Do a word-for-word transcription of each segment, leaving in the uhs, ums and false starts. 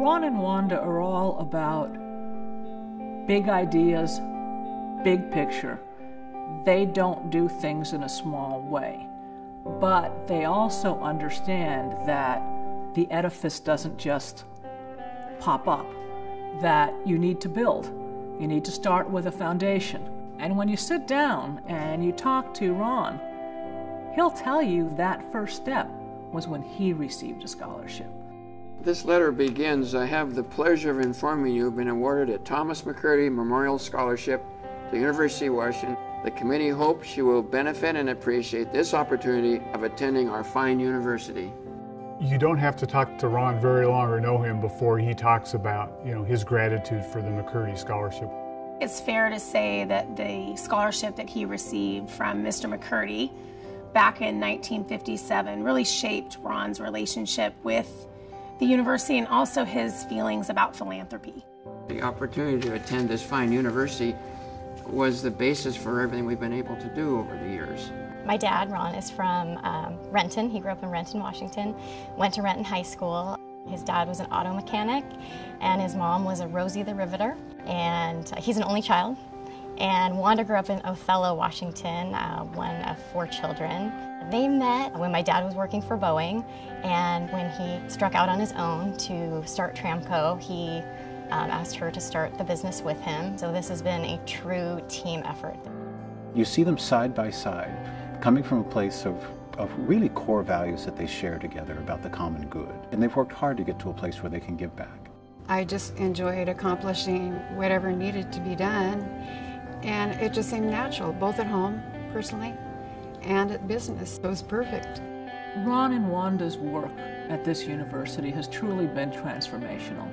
Ron and Wanda are all about big ideas, big picture. They don't do things in a small way, but they also understand that the edifice doesn't just pop up, that you need to build. You need to start with a foundation. And when you sit down and you talk to Ron, he'll tell you that first step was when he received a scholarship. This letter begins, I have the pleasure of informing you you've been awarded a Thomas McCurdy Memorial Scholarship to the University of Washington. The committee hopes you will benefit and appreciate this opportunity of attending our fine university. You don't have to talk to Ron very long or know him before he talks about, you know, his gratitude for the McCurdy Scholarship. It's fair to say that the scholarship that he received from Mister McCurdy back in nineteen fifty-seven really shaped Ron's relationship with the university and also his feelings about philanthropy. The opportunity to attend this fine university was the basis for everything we've been able to do over the years. My dad, Ron, is from um, Renton. He grew up in Renton, Washington, went to Renton High School. His dad was an auto mechanic, and his mom was a Rosie the Riveter, and uh, he's an only child. And Wanda grew up in Othello, Washington, uh, one of four children. They met when my dad was working for Boeing, and when he struck out on his own to start Tramco, he um, asked her to start the business with him. So this has been a true team effort. You see them side by side, coming from a place of, of really core values that they share together about the common good. And they've worked hard to get to a place where they can give back. I just enjoyed accomplishing whatever needed to be done, and it just seemed natural, both at home, personally, and at business. It was perfect. Ron and Wanda's work at this university has truly been transformational.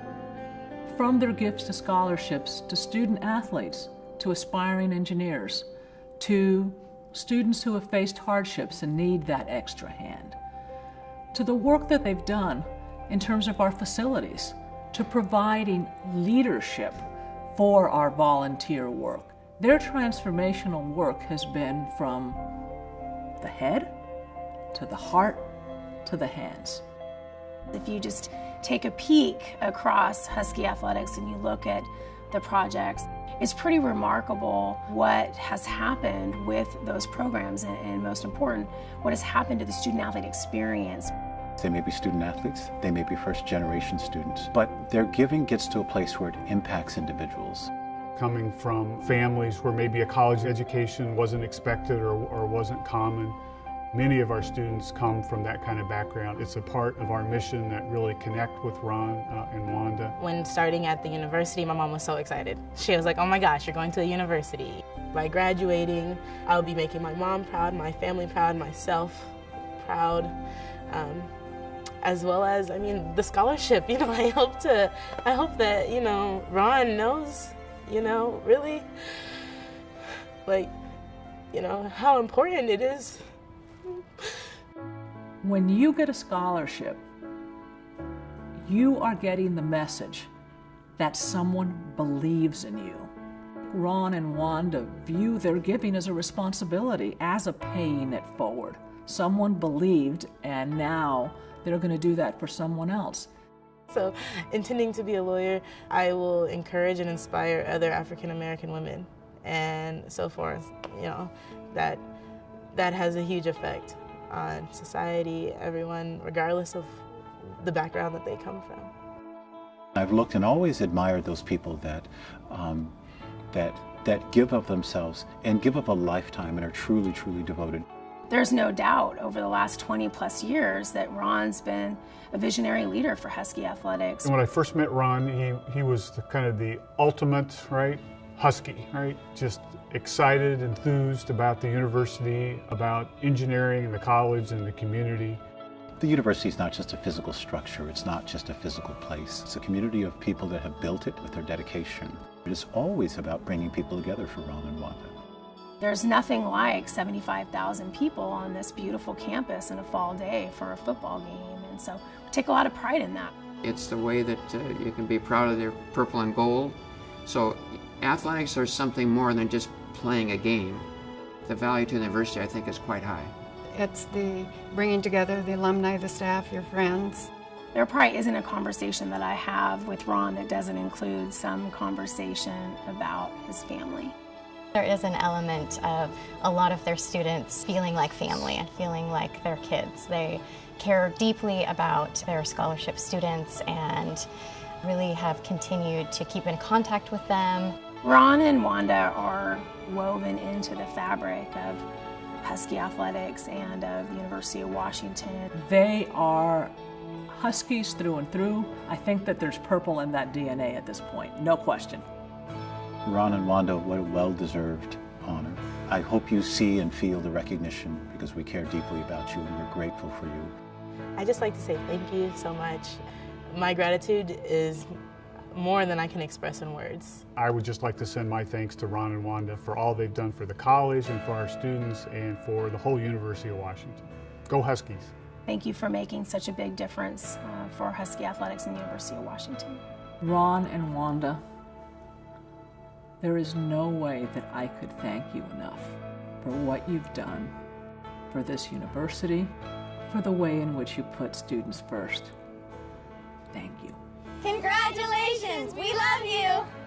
From their gifts to scholarships, to student athletes, to aspiring engineers, to students who have faced hardships and need that extra hand, to the work that they've done in terms of our facilities, to providing leadership for our volunteer work. Their transformational work has been from the head to the heart to the hands. If you just take a peek across Husky Athletics and you look at the projects, it's pretty remarkable what has happened with those programs, and, and most important, what has happened to the student-athlete experience. They may be student athletes, they may be first-generation students, but their giving gets to a place where it impacts individuals. Coming from families where maybe a college education wasn't expected or, or wasn't common, many of our students come from that kind of background. It's a part of our mission that really connect with Ron uh, and Wanda. When starting at the university, my mom was so excited. She was like, oh my gosh, you're going to a university. By graduating, I'll be making my mom proud, my family proud, myself proud. Um, as well as, I mean, the scholarship. You know, I hope to, I hope that, you know, Ron knows, you know, really, like, you know, how important it is. When you get a scholarship, you are getting the message that someone believes in you. Ron and Wanda view their giving as a responsibility, as a paying it forward. Someone believed, and now they're going to do that for someone else. So, intending to be a lawyer, I will encourage and inspire other African American women, and so forth. You know, that that has a huge effect on society, everyone, regardless of the background that they come from. I've looked and always admired those people that um, that that give of themselves and give of a lifetime and are truly, truly devoted. There's no doubt over the last twenty plus years that Ron's been a visionary leader for Husky Athletics. And when I first met Ron, he, he was the, kind of the ultimate, right, Husky, right? Just excited, enthused about the university, about engineering and the college and the community. The university is not just a physical structure, it's not just a physical place. It's a community of people that have built it with their dedication. It is always about bringing people together for Ron and Wanda. There's nothing like seventy-five thousand people on this beautiful campus in a fall day for a football game, and so we take a lot of pride in that. It's the way that uh, you can be proud of their purple and gold. So athletics are something more than just playing a game. The value to the university, I think, is quite high. It's the bringing together the alumni, the staff, your friends. There probably isn't a conversation that I have with Ron that doesn't include some conversation about his family. There is an element of a lot of their students feeling like family and feeling like their kids. They care deeply about their scholarship students and really have continued to keep in contact with them. Ron and Wanda are woven into the fabric of Husky Athletics and of the University of Washington. They are Huskies through and through. I think that there's purple in that D N A at this point, no question. Ron and Wanda, what a well-deserved honor. I hope you see and feel the recognition because we care deeply about you and we're grateful for you. I just like to say thank you so much. My gratitude is more than I can express in words. I would just like to send my thanks to Ron and Wanda for all they've done for the college and for our students and for the whole University of Washington. Go Huskies. Thank you for making such a big difference uh, for Husky Athletics and the University of Washington. Ron and Wanda, there is no way that I could thank you enough for what you've done for this university, for the way in which you put students first. Thank you. Congratulations! We love you!